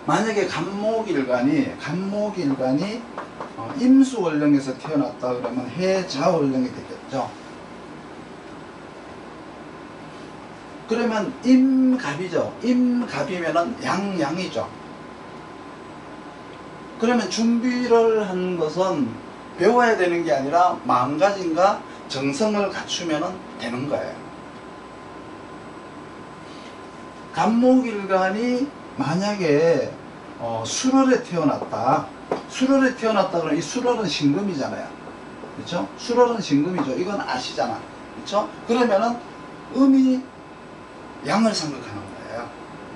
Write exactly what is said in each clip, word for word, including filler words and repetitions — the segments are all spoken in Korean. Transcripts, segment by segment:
만약에 간목일간이 간목일간이 어, 임수월령에서 태어났다 그러면 해자월령이 되겠죠. 그러면 임갑이죠. 임갑이면은 양양이죠. 그러면 준비를 한 것은 배워야 되는 게 아니라 마음가짐과 정성을 갖추면 되는 거예요. 간목일간이 만약에 어, 술월에 태어났다. 술월에 태어났다 그러면 이 술월은 신금이잖아요. 그렇죠? 술월은 신금이죠. 이건 아시잖아. 그렇죠? 그러면은 음이 양을 상극하는 거예요.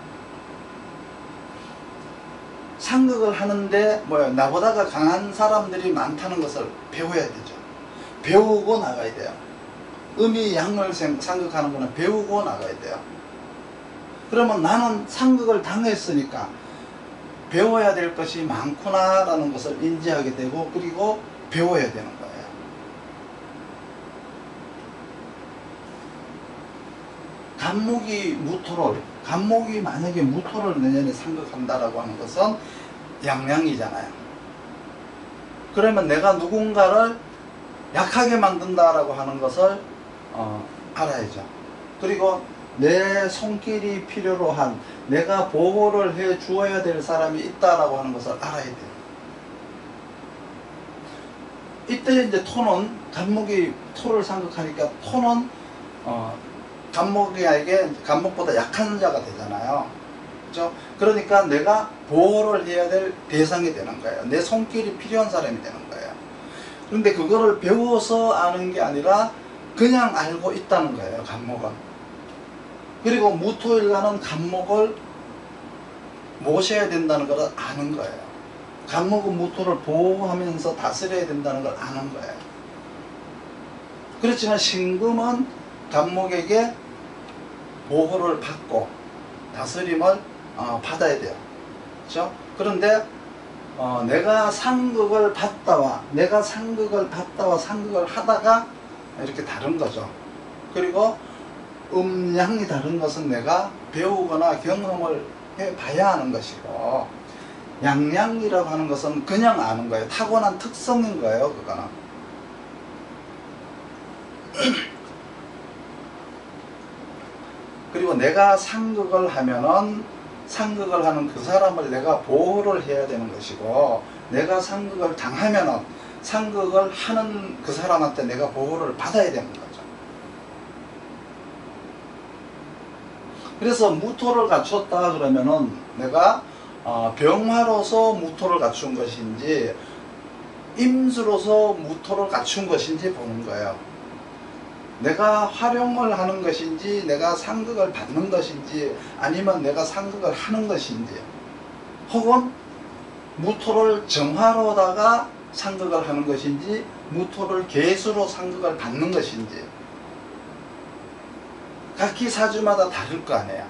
상극을 하는데 뭐야, 나보다가 강한 사람들이 많다는 것을 배워야 되죠. 배우고 나가야 돼요. 음이 양을 상극하는 거는 배우고 나가야 돼요. 그러면 나는 상극을 당했으니까 배워야 될 것이 많구나 라는 것을 인지하게 되고, 그리고 배워야 되는 거예요. 간목이 무토를, 간목이 만약에 무토를 내년에 상극한다라고 하는 것은 양양이잖아요. 그러면 내가 누군가를 약하게 만든다라고 하는 것을 어, 알아야죠. 그리고 내 손길이 필요로 한, 내가 보호를 해 주어야 될 사람이 있다라고 하는 것을 알아야 돼요. 이때 이제 토는, 간목이 토를 상극하니까 토는 어, 간목에게 간목보다 약한 자가 되잖아요. 그렇죠? 그러니까 내가 보호를 해야 될 대상이 되는 거예요. 내 손길이 필요한 사람이 되는 거예요. 그런데 그거를 배워서 아는 게 아니라 그냥 알고 있다는 거예요, 간목은. 그리고 무토일간은 간목을 모셔야 된다는 것을 아는 거예요. 간목은 무토를 보호하면서 다스려야 된다는 걸 아는 거예요. 그렇지만 신금은 간목에게 보호를 받고 다스림을 어, 받아야 돼요. 그렇죠? 그런데 어, 내가 상극을 받다와 내가 상극을 받다와 상극을 하다가 이렇게 다른 거죠. 그리고 음양이 다른 것은 내가 배우거나 경험을 해봐야 하는 것이고, 양양이라고 하는 것은 그냥 아는 거예요. 타고난 특성인 거예요, 그거는. 그리고 내가 상극을 하면은 상극을 하는 그 사람을 내가 보호를 해야 되는 것이고, 내가 상극을 당하면은 상극을 하는 그 사람한테 내가 보호를 받아야 되는 거죠. 그래서 무토를 갖췄다 그러면은 내가 어, 병화로서 무토를 갖춘 것인지 임수로서 무토를 갖춘 것인지 보는 거예요. 내가 활용을 하는 것인지, 내가 상극을 받는 것인지, 아니면 내가 상극을 하는 것인지, 혹은 무토를 정화로다가 상극을 하는 것인지, 무토를 계수로 상극을 받는 것인지, 각기 사주마다 다를 거 아니에요.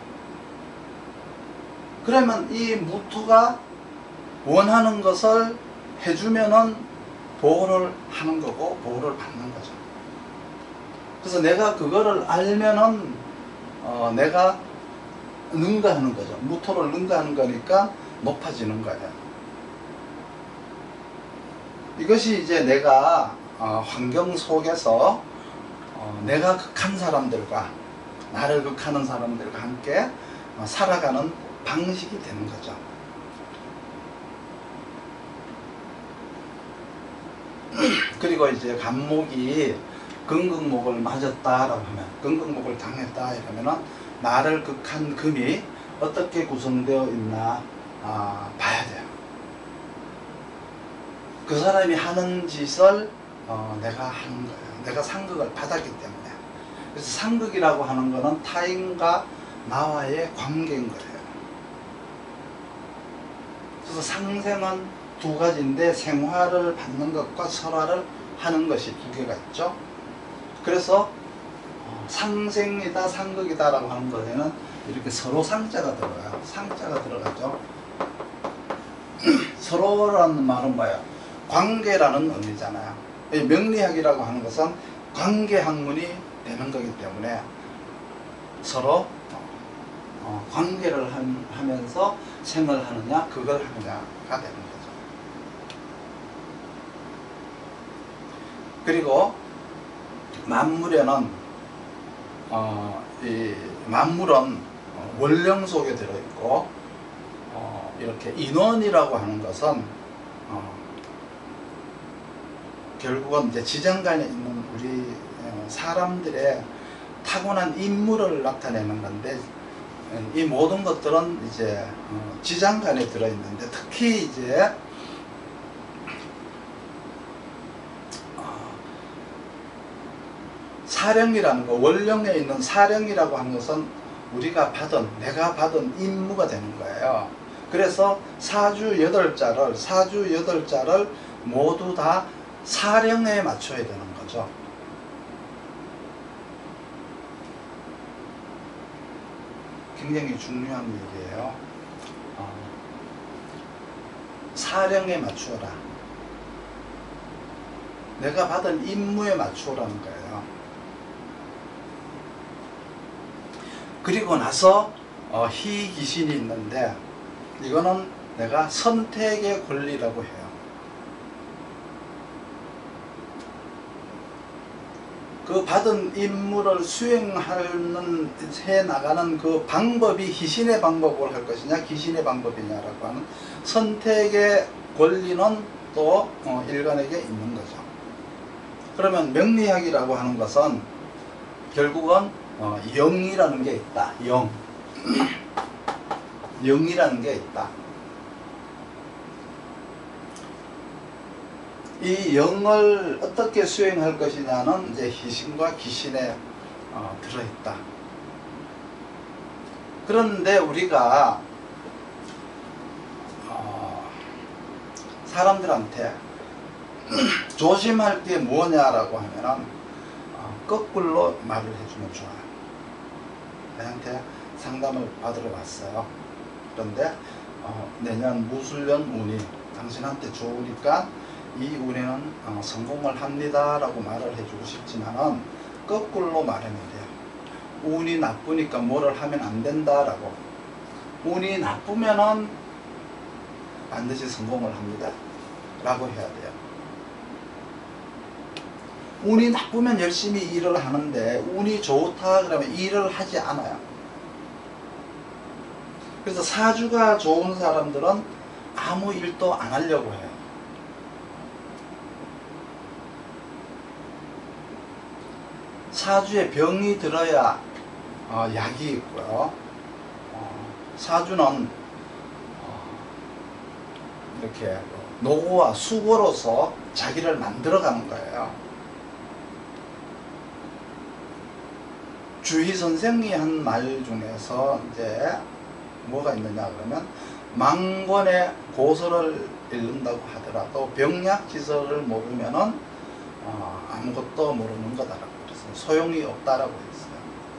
그러면 이 무토가 원하는 것을 해주면은 보호를 하는 거고 보호를 받는 거죠. 그래서 내가 그거를 알면은 어, 내가 능가하는 거죠. 무토를 능가하는 거니까 높아지는 거예요. 이것이 이제 내가 어, 환경 속에서 어, 내가 극한 사람들과 나를 극하는 사람들과 함께 어, 살아가는 방식이 되는 거죠. 그리고 이제 간목이 금극목을 맞았다라고 하면, 금극목을 당했다 이러면은 나를 극한 금이 어떻게 구성되어 있나 아, 봐야 돼요. 그 사람이 하는 짓을 어, 내가 하는 거예요. 내가 상극을 받았기 때문에. 그래서 상극이라고 하는 거는 타인과 나와의 관계인 거예요. 그래서 상생은 두 가지인데 생화를 받는 것과 설화를 하는 것이 두 개가 있죠. 그래서 상생이다 상극이다 라고 하는 것에는 이렇게 서로 상자가 들어가요. 상자가 들어가죠. 서로라는 말은 뭐예요? 관계라는 의미잖아요. 명리학이라고 하는 것은 관계 학문이 되는 거기 때문에 서로 어, 관계를 함, 하면서 생을 하느냐 그걸 하느냐가 되는 거죠. 그리고 만물에는 어, 이 만물은 원령 속에 들어있고 어, 이렇게 인원이라고 하는 것은 어, 결국은 이제 지장간에 있는 우리 사람들의 타고난 인물을 나타내는 건데, 이 모든 것들은 이제 지장간에 들어있는데, 특히 이제 사령이라는 거, 원령에 있는 사령이라고 하는 것은 우리가 받은, 내가 받은 임무가 되는 거예요. 그래서 사주 여덟 자를, 사주 여덟 자를 모두 다 사령에 맞춰야 되는 거죠. 굉장히 중요한 얘기예요. 어, 사령에 맞추어라. 내가 받은 임무에 맞추라는 거예요. 그리고 나서 어, 희귀신이 있는데, 이거는 내가 선택의 권리라고 해요. 그 받은 임무를 수행하는, 해 나가는 그 방법이 희신의 방법을 할 것이냐, 귀신의 방법이냐라고 하는 선택의 권리는 또 어, 일간에게 있는 거죠. 그러면 명리학이라고 하는 것은 결국은 어, 영이라는 게 있다. 영. 영이라는 게 있다. 이 영을 어떻게 수행할 것이냐는 이제 희신과 귀신에 어, 들어있다. 그런데 우리가 어, 사람들한테 조심할 게 뭐냐라고 하면은 어, 거꾸로 말을 해주면 좋아요. 나한테 상담을 받으러 왔어요. 그런데 어, 내년 무술년 운이 당신한테 좋으니까 이 운에는 어, 성공을 합니다 라고 말을 해주고 싶지만은 거꾸로 말하면 돼요. 운이 나쁘니까 뭐를 하면 안 된다 라고. 운이 나쁘면은 반드시 성공을 합니다 라고 해야 돼요. 운이 나쁘면 열심히 일을 하는데 운이 좋다 그러면 일을 하지 않아요. 그래서 사주가 좋은 사람들은 아무 일도 안 하려고 해요. 사주에 병이 들어야 어, 약이 있고요. 어, 사주는 어, 이렇게 노고와 수고로서 자기를 만들어가는 거예요. 주희 선생이 한 말 중에서 이제 뭐가 있느냐 그러면, 망권의 고서를 읽는다고 하더라도 병약지서를 모르면은 어, 아무것도 모르는 거다라고 그래서 소용이 없다라고 했어요.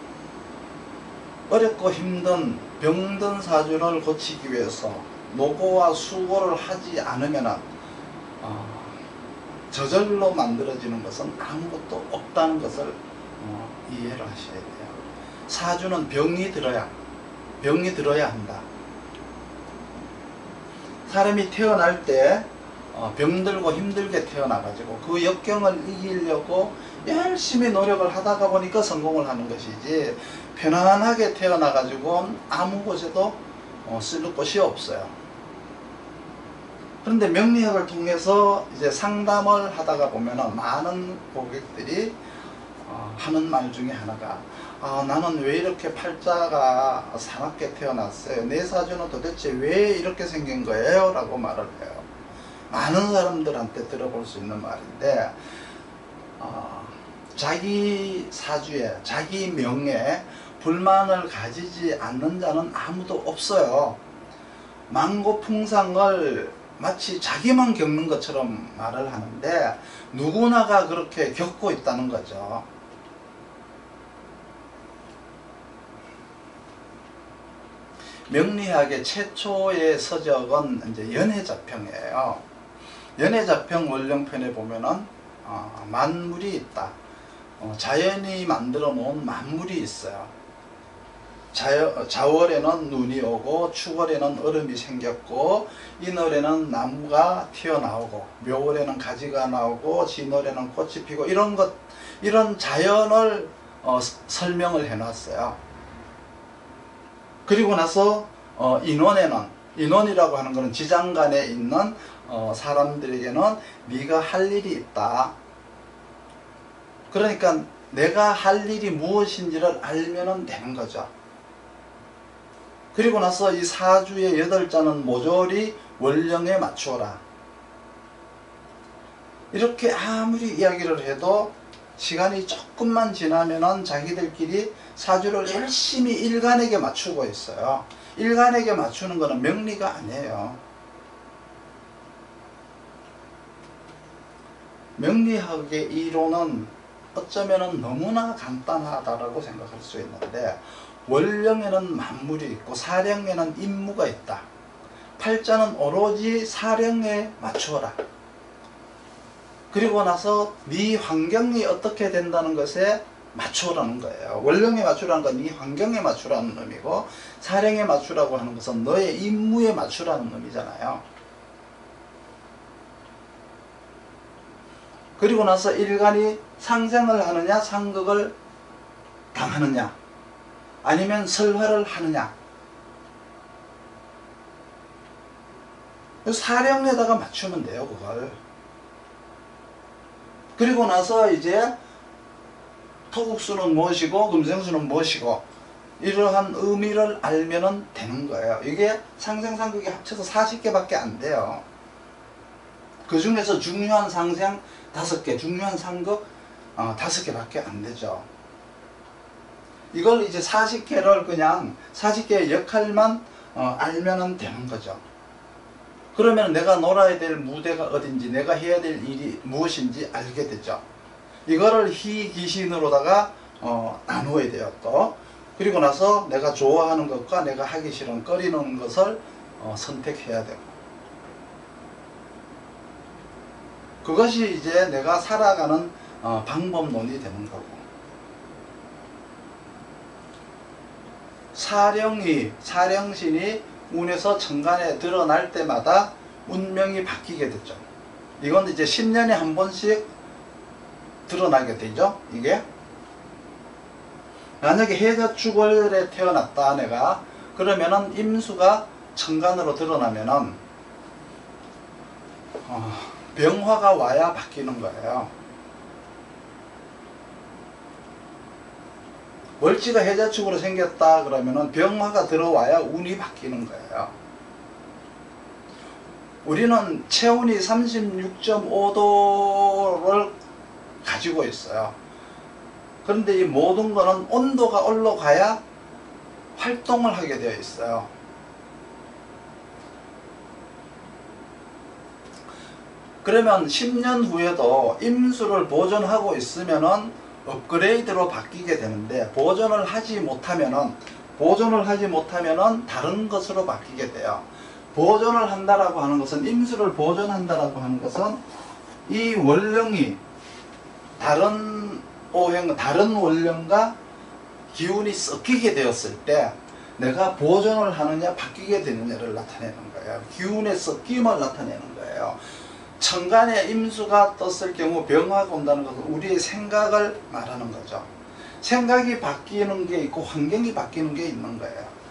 어렵고 힘든 병든 사주를 고치기 위해서 노고와 수고를 하지 않으면은 어, 저절로 만들어지는 것은 아무것도 없다는 것을 어, 이해를 하셔야 돼요. 사주는 병이 들어야 병이 들어야 한다. 사람이 태어날 때 어, 병들고 힘들게 태어나가지고 그 역경을 이기려고 열심히 노력을 하다가 보니까 성공을 하는 것이지, 편안하게 태어나가지고 아무 곳에도 어, 쓸 곳이 없어요. 그런데 명리학을 통해서 이제 상담을 하다가 보면은 많은 고객들이 어, 하는 말 중에 하나가, 아, 나는 왜 이렇게 팔자가 사납게 태어났어요? 내 사주는 도대체 왜 이렇게 생긴 거예요? 라고 말을 해요. 많은 사람들한테 들어볼 수 있는 말인데, 어, 자기 사주에, 자기 명에 불만을 가지지 않는 자는 아무도 없어요. 망고풍상을 마치 자기만 겪는 것처럼 말을 하는데, 누구나가 그렇게 겪고 있다는 거죠. 명리학의 최초의 서적은 이제 연해자평이에요. 연해자평 원령편에 보면은 어, 만물이 있다. 어, 자연이 만들어 놓은 만물이 있어요. 자, 자월에는 눈이 오고 추월에는 얼음이 생겼고 인월에는 나무가 튀어나오고 묘월에는 가지가 나오고 진월에는 꽃이 피고 이런 것 이런 자연을 어, 설명을 해놨어요. 그리고 나서 어, 인원에는 인원이라고 하는 것은 지장간에 있는 어, 사람들에게는 네가 할 일이 있다. 그러니까 내가 할 일이 무엇인지를 알면 되는 거죠. 그리고 나서 이 사주의 여덟 자는 모조리 원령에 맞추어라. 이렇게 아무리 이야기를 해도 시간이 조금만 지나면은 자기들끼리 사주를 열심히 일간에게 맞추고 있어요. 일간에게 맞추는 것은 명리가 아니에요. 명리학의 이론은 어쩌면 너무나 간단하다고 생각할 수 있는데 월령에는 만물이 있고 사령에는 임무가 있다. 팔자는 오로지 사령에 맞추어라. 그리고 나서 네 환경이 어떻게 된다는 것에 맞추라는 거예요. 월령에 맞추라는 건 네 환경에 맞추라는 의미고 사령에 맞추라고 하는 것은 너의 임무에 맞추라는 의미잖아요. 그리고 나서 일간이 상생을 하느냐 상극을 당하느냐 아니면 설화를 하느냐 사령에다가 맞추면 돼요. 그걸. 그리고 나서 이제 토국수는 무엇이고 금생수는 무엇이고 이러한 의미를 알면 되는 거예요. 이게 상생상극이 합쳐서 사십 개밖에 안 돼요. 그 중에서 중요한 상생 다섯 개, 중요한 상극 어, 다섯 개밖에 안 되죠. 이걸 이제 사십 개를 그냥 사십 개의 역할만 어, 알면 되는 거죠. 그러면 내가 놀아야 될 무대가 어딘지 내가 해야 될 일이 무엇인지 알게 되죠. 이거를 희귀신으로다가 어, 나누어야 돼요. 또 그리고 나서 내가 좋아하는 것과 내가 하기 싫은 꺼리는 것을 어, 선택해야 되고 그것이 이제 내가 살아가는 어, 방법론이 되는 거고 사령이 사령신이 운에서 천간에 드러날 때마다 운명이 바뀌게 됐죠. 이건 이제 십 년에 한 번씩 드러나게 되죠. 이게 만약에 해자축월에 태어났다 내가 그러면은 임수가 천간으로 드러나면은 어, 병화가 와야 바뀌는 거예요. 월지가 해자축으로 생겼다 그러면은 병화가 들어와야 운이 바뀌는 거예요. 우리는 체온이 삼십육 점 오 도를 가지고 있어요. 그런데 이 모든 거는 온도가 올라가야 활동을 하게 되어 있어요. 그러면 십 년 후에도 임수를 보존하고 있으면은 업그레이드로 바뀌게 되는데 보존을 하지 못하면은 보존을 하지 못하면은 다른 것으로 바뀌게 돼요. 보존을 한다라고 하는 것은 임수를 보존한다라고 하는 것은 이 원령이 다른 오행 다른 원령과 기운이 섞이게 되었을 때 내가 보존을 하느냐 바뀌게 되느냐를 나타내는 거예요. 기운의 섞임을 나타내는 거예요. 천간에 임수가 떴을 경우 병화가 온다는 것은 우리의 생각을 말하는 거죠. 생각이 바뀌는 게 있고 환경이 바뀌는 게 있는 거예요.